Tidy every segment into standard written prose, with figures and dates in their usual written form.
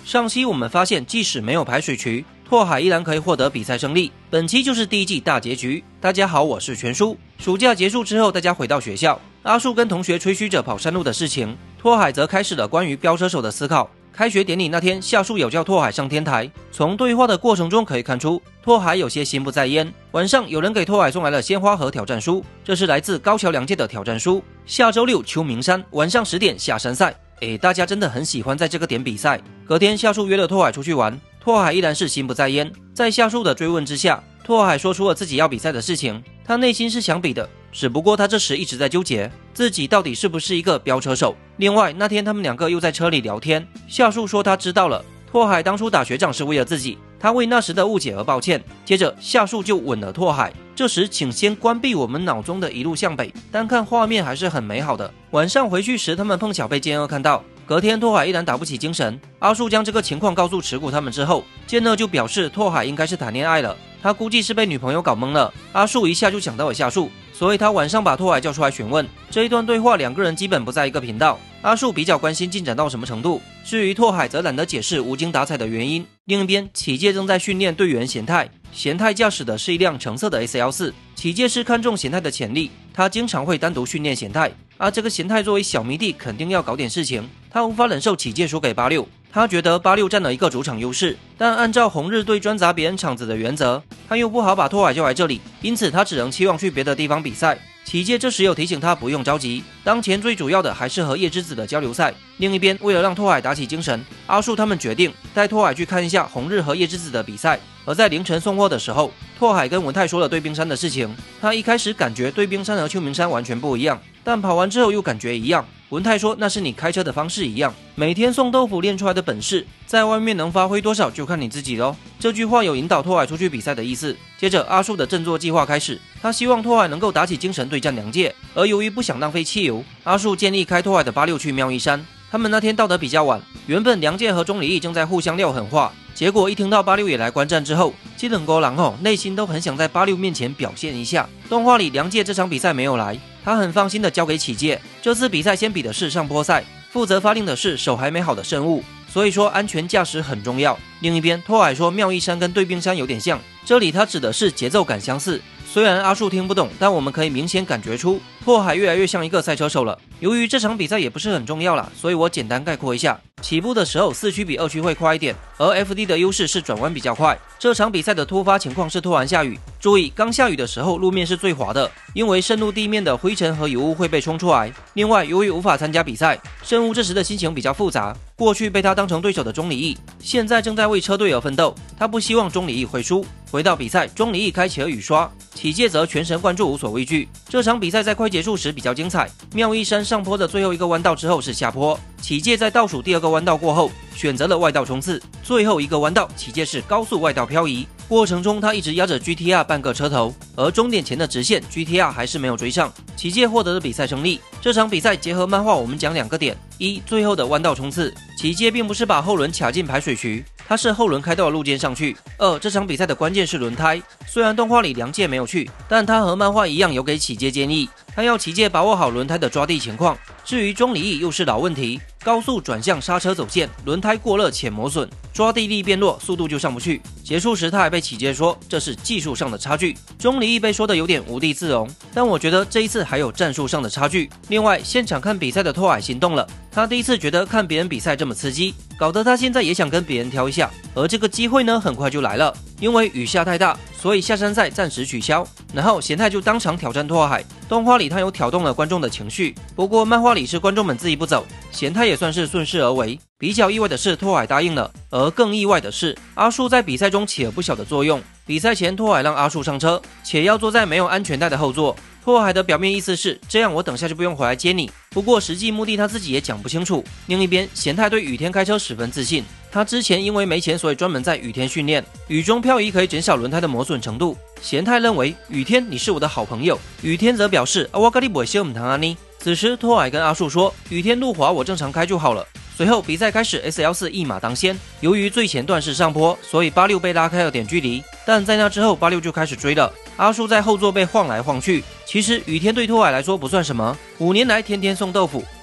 上期我们发现，即使没有排水渠，拓海依然可以获得比赛胜利。本期就是第一季大结局。大家好，我是全叔。暑假结束之后，大家回到学校，阿树跟同学吹嘘着跑山路的事情，拓海则开始了关于飙车手的思考。开学典礼那天，夏树有叫拓海上天台。从对话的过程中可以看出，拓海有些心不在焉。晚上，有人给拓海送来了鲜花和挑战书，这是来自高桥良介的挑战书。下周六秋名山晚上10点下山赛。大家真的很喜欢在这个点比赛。隔天，夏树约了拓海出去玩，拓海依然是心不在焉。在夏树的追问之下，拓海说出了自己要比赛的事情。他内心是想比的，只不过他这时一直在纠结自己到底是不是一个飙车手。另外，那天他们两个又在车里聊天，夏树说他知道了，拓海当初打学长是为了自己，他为那时的误解而抱歉。接着，夏树就吻了拓海。这时，请先关闭我们脑中的一路向北，单看画面还是很美好的。晚上回去时，他们碰巧被健二看到。隔天，拓海依然打不起精神。阿树将这个情况告诉持股他们之后，健二就表示拓海应该是谈恋爱了，他估计是被女朋友搞懵了。阿树一下就想到了夏树，所以他晚上把拓海叫出来询问。这一段对话，两个人基本不在一个频道。阿树比较关心进展到什么程度，至于拓海则懒得解释无精打采的原因。另一边，启介正在训练队员贤太。贤太驾驶的是一辆橙色的 S14， 启介是看中贤太的潜力，他经常会单独训练贤太。这个贤太作为小迷弟，肯定要搞点事情。他无法忍受启介输给86，他觉得86占了一个主场优势，但按照红日队专砸别人场子的原则，他又不好把拓海叫来这里，因此他只能期望去别的地方比赛。启介这时有提醒他不用着急，当前最主要的还是和叶之子的交流赛。另一边，为了让拓海打起精神，阿树他们决定带拓海去看一下红日和叶之子的比赛。而在凌晨送货的时候，拓海跟文泰说了对冰山的事情。他一开始感觉对冰山和秋名山完全不一样，但跑完之后又感觉一样。文泰说那是你开车的方式一样，每天送豆腐练出来的本事，在外面能发挥多少就看你自己咯。这句话有引导拓海出去比赛的意思。接着阿树的振作计划开始，他希望拓海能够打起精神对战良介，而由于不想浪费汽油，阿树建议开拓海的86去妙义山。他们那天到得比较晚，原本良介和钟离义正在互相撂狠话，结果一听到86也来观战之后，基冷勾狼内心都很想在86面前表现一下。动画里良介这场比赛没有来，他很放心的交给启介。这次比赛先比的是上坡赛，负责发令的是手还没好的圣物，所以说安全驾驶很重要。另一边，拓海说妙义山跟对冰山有点像，这里他指的是节奏感相似。虽然阿树听不懂，但我们可以明显感觉出拓海越来越像一个赛车手了。由于这场比赛也不是很重要啦，所以我简单概括一下。起步的时候4区比2区会快一点，而 FD 的优势是转弯比较快。这场比赛的突发情况是突然下雨，注意刚下雨的时候路面是最滑的，因为渗入地面的灰尘和油污会被冲出来。另外，由于无法参加比赛，圣物这时的心情比较复杂。过去被他当成对手的钟离义，现在正在为车队而奋斗，他不希望钟离义会输。回到比赛，钟离义开启了雨刷，启介则全神贯注，无所畏惧。这场比赛在快结束时比较精彩。妙义山上坡的最后一个弯道之后是下坡，启介在倒数第2个弯道过后选择了外道冲刺，最后一个弯道启介是高速外道漂移，过程中他一直压着 GTR 半个车头，而终点前的直线 GTR 还是没有追上，启介获得了比赛胜利。这场比赛结合漫画，我们讲2个点：一，最后的弯道冲刺，启介并不是把后轮卡进排水渠，他是后轮开到了路肩上去。2，这场比赛的关键是轮胎，虽然动画里良介没有去，但他和漫画一样有给启介建议，他要启介把握好轮胎的抓地情况。至于钟离义又是老问题，高速转向刹车走线，轮胎过热且磨损，抓地力变弱，速度就上不去。结束时他还被启介说这是技术上的差距，钟离义被说的有点无地自容，但我觉得这一次还有战术上的差距。另外，现场看比赛的拓海心动了，他第一次觉得看别人比赛这么刺激，搞得他现在也想跟别人挑一下。而这个机会呢，很快就来了，因为雨下太大，所以下山赛暂时取消。然后贤太就当场挑战拓海，动画里他有挑动了观众的情绪，不过漫画里是观众们自己不走，贤太也算是顺势而为。比较意外的是拓海答应了，而更意外的是阿树在比赛中起了不小的作用。比赛前拓海让阿树上车，且要坐在没有安全带的后座。拓海的表面意思是这样我等下就不用回来接你，不过实际目的他自己也讲不清楚。另一边，贤太对雨天开车十分自信，他之前因为没钱，所以专门在雨天训练，雨中漂移可以减少轮胎的磨损程度。贤太认为雨天你是我的好朋友，雨天则表示我跟你不会修唔谈啊你。此时拓海跟阿树说雨天路滑我正常开就好了。随后比赛开始 ，S14 一马当先。由于最前段是上坡，所以86被拉开了点距离。但在那之后，86就开始追了。阿树在后座被晃来晃去。其实雨天对拓海来说不算什么，5年来天天送豆腐，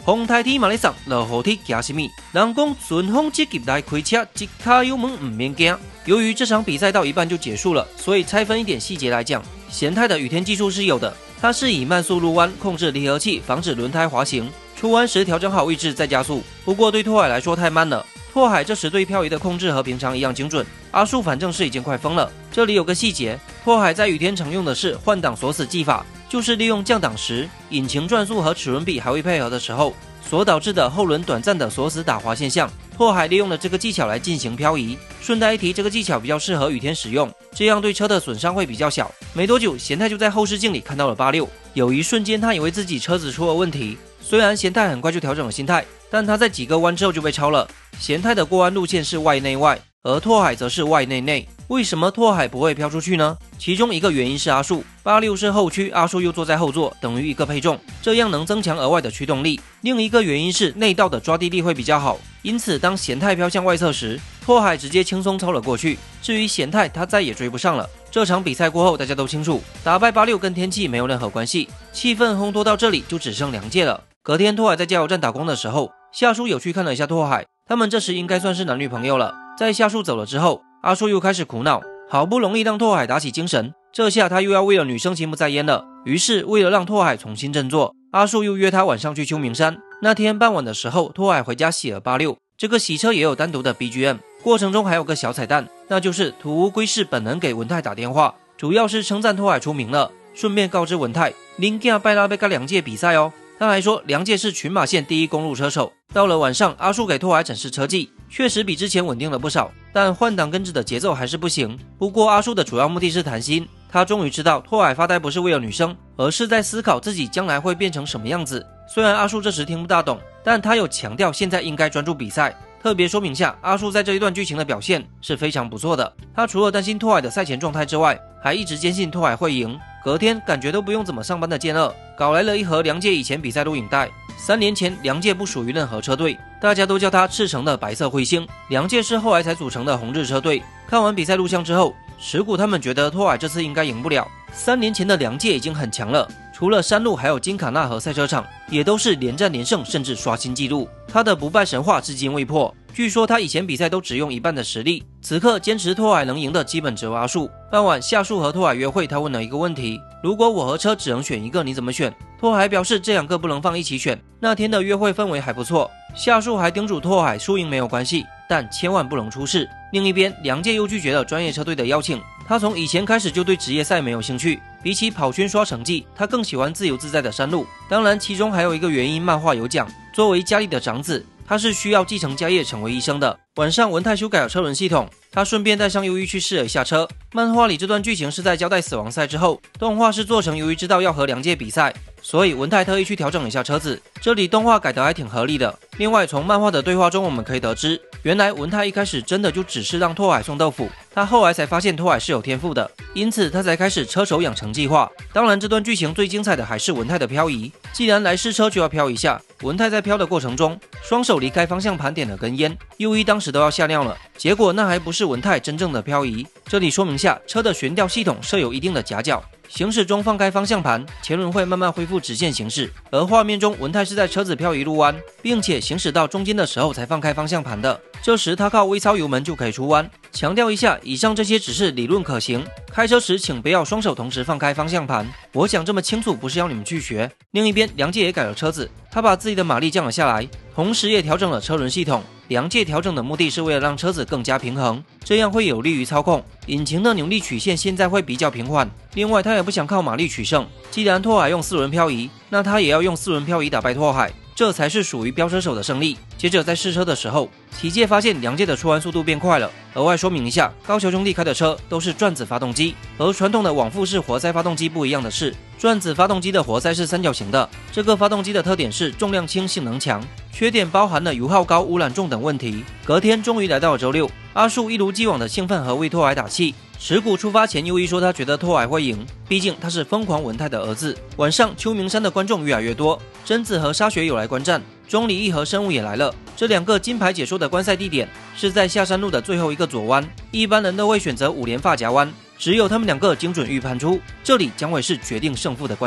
风台天嘛咧送，落雨天惊什么？人讲顺风积极来开车，一卡油门唔免惊。由于这场比赛到一半就结束了，所以拆分一点细节来讲，贤太的雨天技术是有的。他是以慢速入弯控制离合器，防止轮胎滑行，出弯时调整好位置再加速。不过对拓海来说太慢了。拓海这时对漂移的控制和平常一样精准，阿树反正是已经快疯了。这里有个细节，拓海在雨天常用的是换挡锁死技法，就是利用降档时引擎转速和齿轮比还未配合的时候所导致的后轮短暂的锁死打滑现象。拓海利用了这个技巧来进行漂移。顺带一提，这个技巧比较适合雨天使用，这样对车的损伤会比较小。没多久，贤太就在后视镜里看到了86，有一瞬间他以为自己车子出了问题。虽然贤太很快就调整了心态，但他在几个弯之后就被超了。贤太的过弯路线是外内外，而拓海则是外内内。为什么拓海不会飘出去呢？其中一个原因是阿树86是后驱，阿树又坐在后座，等于一个配重，这样能增强额外的驱动力。另一个原因是内道的抓地力会比较好，因此当贤太飘向外侧时，拓海直接轻松超了过去。至于贤太，他再也追不上了。这场比赛过后，大家都清楚，打败86跟天气没有任何关系。气氛烘托到这里，就只剩梁介了。隔天，拓海在加油站打工的时候，夏树有去看了一下拓海，他们这时应该算是男女朋友了。在夏树走了之后，阿树又开始苦恼，好不容易让拓海打起精神，这下他又要为了女生心不在焉了。于是为了让拓海重新振作，阿树又约他晚上去秋名山。那天傍晚的时候，拓海回家洗了86，这个洗车也有单独的 BGM， 过程中还有个小彩蛋，那就是土屋圭市本人给文泰打电话，主要是称赞拓海出名了，顺便告知文泰恁囝拜拉要跟梁介比赛哦。他还说梁介是群马县第一公路车手。到了晚上，阿树给拓海展示车技，确实比之前稳定了不少，但换挡跟着的节奏还是不行。不过阿树的主要目的是谈心，他终于知道拓海发呆不是为了女生，而是在思考自己将来会变成什么样子。虽然阿树这时听不大懂，但他有强调现在应该专注比赛。特别说明下，阿树在这一段剧情的表现是非常不错的。他除了担心拓海的赛前状态之外，还一直坚信拓海会赢。隔天感觉都不用怎么上班的健二搞来了一盒梁介以前比赛录影带。3年前梁介不属于任何车队，大家都叫他赤诚的白色彗星。梁介是后来才组成的红日车队。看完比赛录像之后，石谷他们觉得拓海这次应该赢不了。3年前的梁介已经很强了，除了山路还有金卡纳和赛车场也都是连战连胜，甚至刷新纪录。他的不败神话至今未破。据说他以前比赛都只用一半的实力，此刻坚持拓海能赢的基本只有阿树。傍晚夏树和拓海约会，他问了一个问题，如果我和车只能选一个，你怎么选？拓海表示这2个不能放一起选。那天的约会氛围还不错，夏树还叮嘱拓海输赢没有关系，但千万不能出事。另一边，梁介又拒绝了专业车队的邀请。他从以前开始就对职业赛没有兴趣，比起跑圈刷成绩，他更喜欢自由自在的山路。当然其中还有一个原因，漫画有讲，作为家里的长子，他是需要继承家业成为医生的。晚上文泰修改了车轮系统，他顺便带上鱿鱼去试了一下车。漫画里这段剧情是在交代死亡赛之后，动画是做成鱿鱼知道要和梁介比赛，所以文泰特意去调整了一下车子，这里动画改得还挺合理的。另外从漫画的对话中我们可以得知，原来文泰一开始真的就只是让拓海送豆腐，他后来才发现拓海是有天赋的，因此他才开始车手养成计划。当然这段剧情最精彩的还是文泰的漂移，既然来试车就要漂一下。文泰在漂的过程中，双手离开方向盘点了根烟，右一当时都要吓尿了，结果那还不是文泰真正的漂移。这里说明下，车的悬吊系统设有一定的夹角，行驶中放开方向盘，前轮会慢慢恢复直线行驶。而画面中文泰是在车子漂移入弯，并且行驶到中间的时候才放开方向盘的，这时他靠微操油门就可以出弯。强调一下，以上这些只是理论可行，开车时请不要双手同时放开方向盘。我讲这么清楚不是要你们去学。另一边，梁介也改了车子，他把自己的马力降了下来，同时也调整了车轮系统。梁介调整的目的是为了让车子更加平衡，这样会有利于操控。引擎的扭力曲线现在会比较平缓，另外他也不想靠马力取胜。既然拓海用4轮漂移，那他也要用4轮漂移打败拓海，这才是属于飙车手的胜利。接着在试车的时候，体界发现梁介的出弯速度变快了。额外说明一下，高桥兄弟开的车都是转子发动机，和传统的往复式活塞发动机不一样的是，转子发动机的活塞是三角形的。这个发动机的特点是重量轻、性能强，缺点包含了油耗高、污染重等问题。隔天终于来到了周六，阿树一如既往的兴奋和为拓海打气。石谷出发前又一说他觉得拓海会赢，毕竟他是疯狂文泰的儿子。晚上秋名山的观众越来越多，贞子和沙雪有来观战，中里一和生物也来了。这2个金牌解说的观赛地点是在下山路的最后一个左弯，一般人都会选择5连发夹弯，只有他们2个精准预判出这里将会是决定胜负的关键。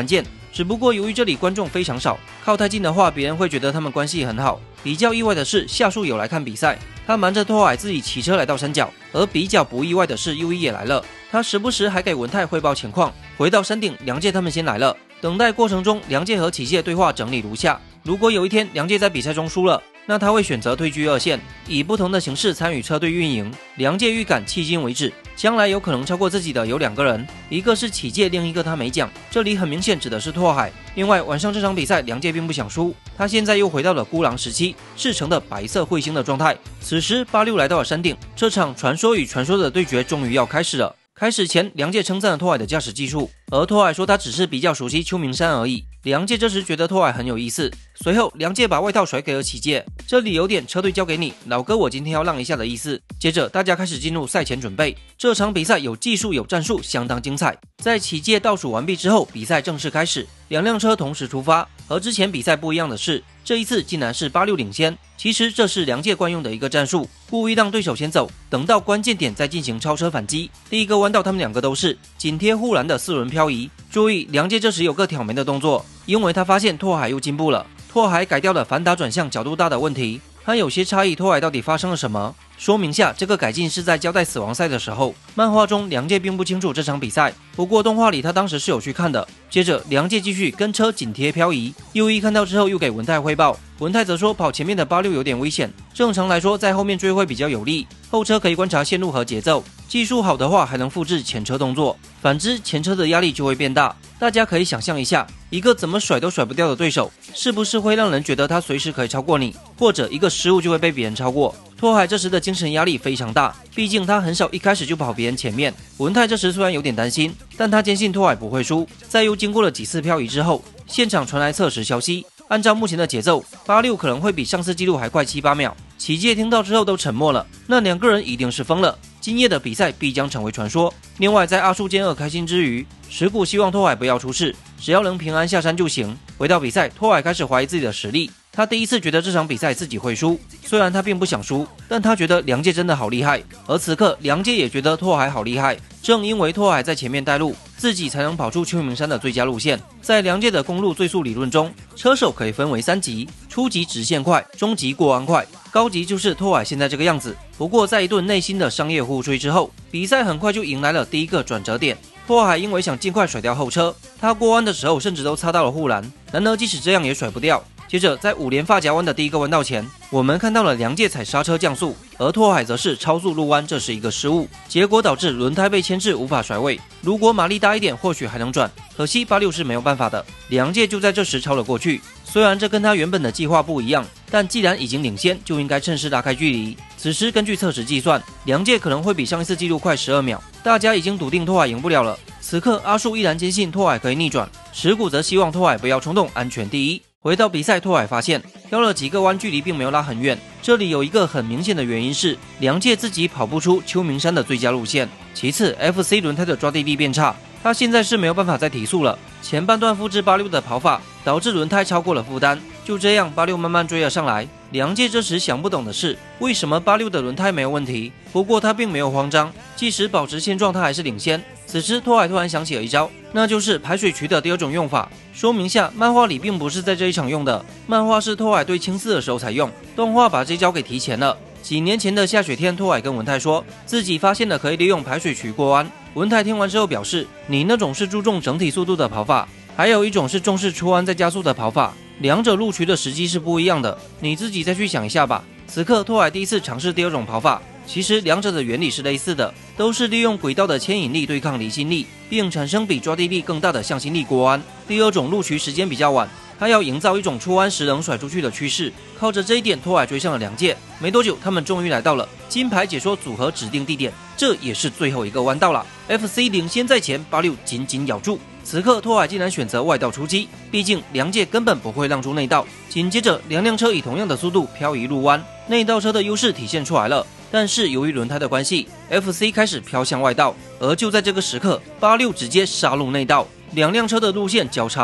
只不过由于这里观众非常少，靠太近的话，别人会觉得他们关系很好。比较意外的是，夏树有来看比赛，他瞒着拓海自己骑车来到山脚。而比较不意外的是，右一也来了，他时不时还给文泰汇报情况。回到山顶，梁介他们先来了。等待过程中，梁介和启介对话整理如下：如果有一天梁介在比赛中输了，那他会选择退居二线，以不同的形式参与车队运营。梁介预感迄今为止，将来有可能超过自己的有2个人，一个是启介，另一个他没讲，这里很明显指的是拓海。另外，晚上这场比赛，梁介并不想输，他现在又回到了孤狼时期赤诚的白色彗星的状态。此时86来到了山顶，这场传说与传说的对决终于要开始了。开始前，梁介称赞了拓海的驾驶技术，而拓海说他只是比较熟悉秋名山而已。梁介这时觉得拓海很有意思，随后梁介把外套甩给了启介，这里有点车队交给你，老哥我今天要让一下的意思。接着大家开始进入赛前准备，这场比赛有技术有战术，相当精彩。在启介倒数完毕之后，比赛正式开始，2辆车同时出发。和之前比赛不一样的是，这一次竟然是86领先。其实这是梁介惯用的一个战术，故意让对手先走，等到关键点再进行超车反击。第一个弯道他们2个都是紧贴护栏的4轮漂移。注意，梁介这时有个挑眉的动作，因为他发现拓海又进步了。拓海改掉了反打转向角度大的问题，他有些诧异拓海到底发生了什么。说明下，这个改进是在交代死亡赛的时候。漫画中梁介并不清楚这场比赛，不过动画里他当时是有去看的。接着梁介继续跟车紧贴漂移，右一看到之后又给文泰汇报，文泰则说跑前面的86有点危险，正常来说在后面追会比较有利，后车可以观察线路和节奏，技术好的话还能复制前车动作，反之前车的压力就会变大。大家可以想象一下，一个怎么甩都甩不掉的对手，是不是会让人觉得他随时可以超过你，或者一个失误就会被别人超过。拓海这时的精神压力非常大，毕竟他很少一开始就跑别人前面。文泰这时虽然有点担心，但他坚信拓海不会输。在又经过了几次漂移之后，现场传来测时消息，按照目前的节奏，86可能会比上次纪录还快7-8秒。启介听到之后都沉默了，那2个人一定是疯了。今夜的比赛必将成为传说。另外，在阿树奸恶开心之余，石谷希望拓海不要出事，只要能平安下山就行。回到比赛，拓海开始怀疑自己的实力。他第一次觉得这场比赛自己会输，虽然他并不想输，但他觉得梁介真的好厉害。而此刻，梁介也觉得拓海好厉害。正因为拓海在前面带路，自己才能跑出秋名山的最佳路线。在梁介的公路最速理论中，车手可以分为3级：初级直线快，中级过弯快，高级就是拓海现在这个样子。不过在一顿内心的商业互吹之后，比赛很快就迎来了第一个转折点。拓海因为想尽快甩掉后车，他过弯的时候甚至都擦到了护栏，然而即使这样也甩不掉。接着在5连发夹弯的第一个弯道前，我们看到了梁介踩刹车降速，而拓海则是超速入弯，这是一个失误，结果导致轮胎被牵制无法甩尾。如果马力大一点或许还能转，可惜86是没有办法的。梁介就在这时超了过去，虽然这跟他原本的计划不一样，但既然已经领先，就应该趁势拉开距离。此时根据测时计算，梁介可能会比上一次纪录快12秒，大家已经笃定拓海赢不了了。此刻阿树依然坚信拓海可以逆转，石谷则希望拓海不要冲动，安全第一。回到比赛，拓海发现挑了几个弯，距离并没有拉很远。这里有一个很明显的原因是梁介自己跑不出秋名山的最佳路线。其次 ，FC 轮胎的抓地力变差，他现在是没有办法再提速了。前半段复制86的跑法，导致轮胎超过了负担。就这样，86慢慢追了上来。梁介这时想不懂的是，为什么86的轮胎没有问题？不过他并没有慌张，即使保持现状，他还是领先。此时拓海突然想起了一招，那就是排水渠的第2种用法。说明下，漫画里并不是在这一场用的，漫画是拓海对青丝的时候才用，动画把这招给提前了。几年前的下雪天，拓海跟文泰说自己发现了可以利用排水渠过弯。文泰听完之后表示，你那种是注重整体速度的跑法，还有一种是重视出弯再加速的跑法，两者入渠的时机是不一样的，你自己再去想一下吧。此刻拓海第一次尝试第2种跑法，其实两者的原理是类似的，都是利用轨道的牵引力对抗离心力，并产生比抓地力更大的向心力过弯。第2种入渠时间比较晚，他要营造一种出弯时能甩出去的趋势，靠着这一点，拓海追上了梁介。没多久，他们终于来到了金牌解说组合指定地点，这也是最后一个弯道了。FC 领先在前，86紧紧咬住。此刻拓海竟然选择外道出击，毕竟梁介根本不会让出内道。紧接着2辆车以同样的速度漂移入弯，内道车的优势体现出来了。但是由于轮胎的关系 ，FC 开始飘向外道，而就在这个时刻，86直接杀入内道，2辆车的路线交叉了。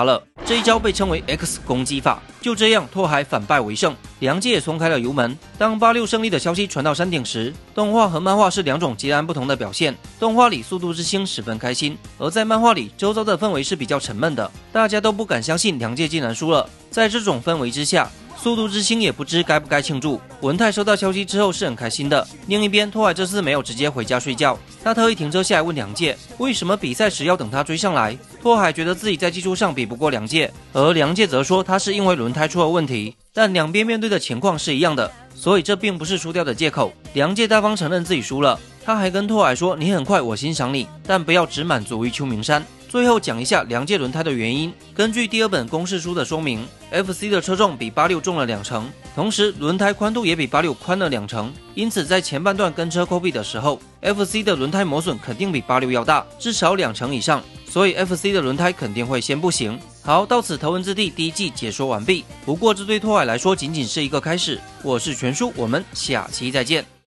这一招被称为 X 攻击法。就这样，拓海反败为胜，良介也松开了油门。当86胜利的消息传到山顶时，动画和漫画是两种截然不同的表现。动画里速度之星十分开心，而在漫画里，周遭的氛围是比较沉闷的，大家都不敢相信良介竟然输了。在这种氛围之下，速度之星也不知该不该庆祝。文泰收到消息之后是很开心的。另一边，拓海这次没有直接回家睡觉，他特意停车下来问良介，为什么比赛时要等他追上来。拓海觉得自己在技术上比不过良介，而良介则说他是因为轮胎出了问题。但两边面对的情况是一样的，所以这并不是输掉的借口。良介大方承认自己输了，他还跟拓海说：“你很快，我欣赏你，但不要只满足于秋名山。”最后讲一下良介轮胎的原因。根据第二本公式书的说明 ，FC 的车重比86重了2成，同时轮胎宽度也比86宽了2成，因此在前半段跟车扣壁的时候 ，FC 的轮胎磨损肯定比86要大，至少2成以上，所以 FC 的轮胎肯定会先不行。好，到此头文字 D 第一季解说完毕。不过这对拓海来说仅仅是一个开始。我是全叔，我们下期再见。